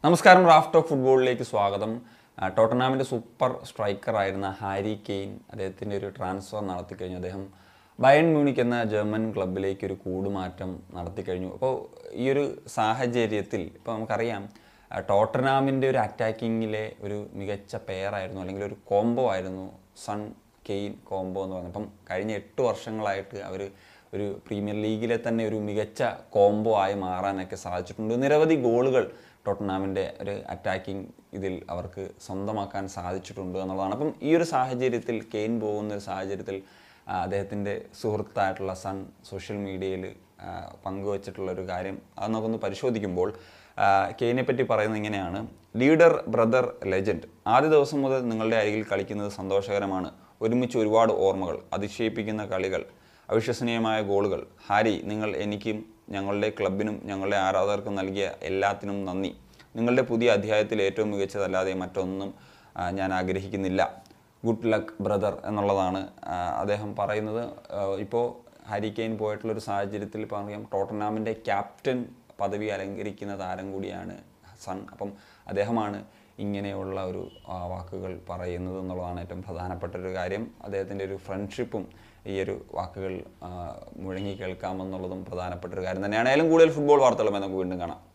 നമസ്കാരം, raft of ഫുട്ബോളിലേക്ക് സ്വാഗതം. ടോട്ടനാമിൻ്റെ സൂപ്പർ സ്ട്രൈക്കറായിരുന്ന ഹാരി കെയ്ൻ അദ്ദേഹത്തിൻ്റെ ഒരു ട്രാൻസ്ഫർ നടത്തിക്കഴിഞ്ഞു. അദ്ദേഹം ബയൺ മ്യൂണിക് എന്ന ജർമ്മൻ ക്ലബിലേക്ക് ഒരു കൂടുമാറ്റം നടത്തിക്കഴിഞ്ഞു. അപ്പോൾ ഈ ഒരു സാഹചര്യത്തിൽ ഇപ്പോൾ നമുക്കറിയാം ടോട്ടനാമിൻ്റെ ഒരു അറ്റാക്കിങ്ങിലെ ഒരു മികച്ച പെയറായിരുന്നു, അല്ലെങ്കിൽ ഒരു കോംബോ ആയിരുന്നു സൺ കെയ്ൻ കോംബോ എന്ന് പറയുന്നത്. അപ്പം കഴിഞ്ഞ 8 വർഷങ്ങളായിട്ട് അവർ ഒരു പ്രീമിയർ ലീഗിലെ തന്നെ ഒരു മികച്ച കോംബോ ആയി മാറാനൊക്കെ സാധിച്ചിട്ടുണ്ട്. നിരവധി ഗോളുകൾ ടോട്ടനാമിൻ്റെ ഒരു അറ്റാക്കിംഗ് ഇതിൽ അവർക്ക് സ്വന്തമാക്കാൻ സാധിച്ചിട്ടുണ്ട് എന്നുള്ളതാണ്. അപ്പം ഈ ഒരു സാഹചര്യത്തിൽ കെയ്ൻ പോകുന്ന ഒരു സാഹചര്യത്തിൽ അദ്ദേഹത്തിൻ്റെ സുഹൃത്തായിട്ടുള്ള സൺ സോഷ്യൽ മീഡിയയിൽ പങ്കുവച്ചിട്ടുള്ളൊരു കാര്യം അത് നമുക്കൊന്ന് പരിശോധിക്കുമ്പോൾ കെയ്നെ പറ്റി പറയുന്നത് ഇങ്ങനെയാണ്: ലീഡർ, ബ്രദർ, ലെജൻഡ്. ആദ്യ ദിവസം മുതൽ നിങ്ങളുടെ അരികിൽ കളിക്കുന്നത് സന്തോഷകരമാണ്. ഒരുമിച്ച് ഒരുപാട് ഓർമ്മകൾ, അതിശയിപ്പിക്കുന്ന കളികൾ, അവിശ്വസനീയമായ ഗോളുകൾ. ഹാരി, നിങ്ങൾ എനിക്കും ഞങ്ങളുടെ ക്ലബിനും ഞങ്ങളുടെ ആരാധകർക്കും നൽകിയ എല്ലാത്തിനും നന്ദി. നിങ്ങളുടെ പുതിയ അധ്യായത്തിൽ ഏറ്റവും മികച്ചതല്ലാതെ മറ്റൊന്നും ഞാൻ ആഗ്രഹിക്കുന്നില്ല. ഗുഡ് ലക്ക് ബ്രദർ എന്നുള്ളതാണ് അദ്ദേഹം പറയുന്നത്. ഇപ്പോൾ ഹാരി കെയ്ൻ പോയിട്ടുള്ളൊരു സാഹചര്യത്തിൽ ഇപ്പോൾ അറിയാം ടോട്ടനാമിൻ്റെ ക്യാപ്റ്റൻ പദവി അലങ്കരിക്കുന്ന താരം കൂടിയാണ് സൺ. അപ്പം അദ്ദേഹമാണ് ഇങ്ങനെയുള്ള ഒരു വാക്കുകൾ പറയുന്നത് എന്നുള്ളതാണ് ഏറ്റവും പ്രധാനപ്പെട്ട ഒരു കാര്യം. അദ്ദേഹത്തിൻ്റെ ഒരു ഫ്രണ്ട്ഷിപ്പും ഈ ഒരു വാക്കുകൾ മുഴങ്ങി കേൾക്കാമെന്നുള്ളതും പ്രധാനപ്പെട്ട ഒരു കാര്യം തന്നെയാണ്. കൂടുതൽ ഫുട്ബോൾ വാർത്തകളുമായി നമുക്ക് വീണ്ടും കാണാം.